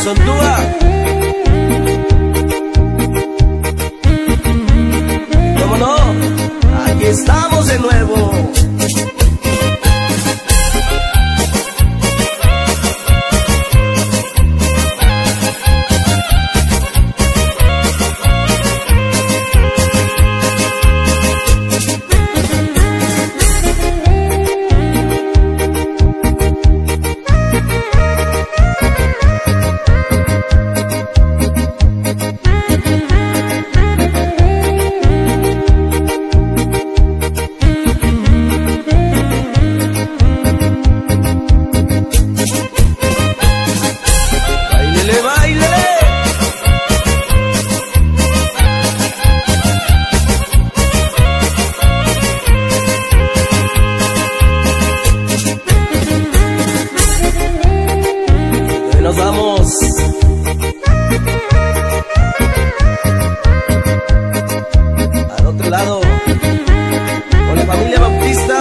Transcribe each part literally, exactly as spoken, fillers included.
Sontúa. ¿Cómo no? Aquí estamos de nuevo. Nos vamos al otro lado con la familia Bautista.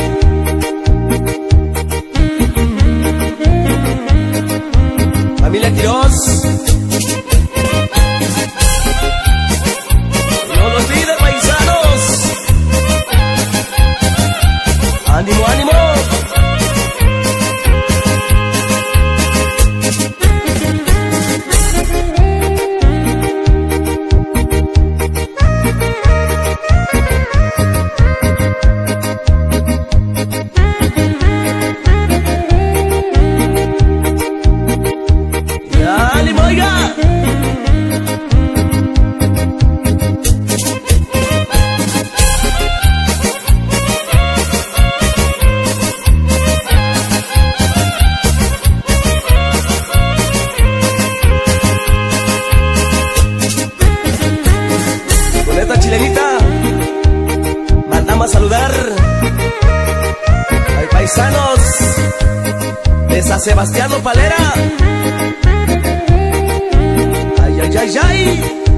Familia Quiroz. No lo olviden, paisanos. Ánimo, ánimo. Chilenita, mandamos a saludar a paisanos de San Sebastián Nopalera. Ay, ay, ay, ay.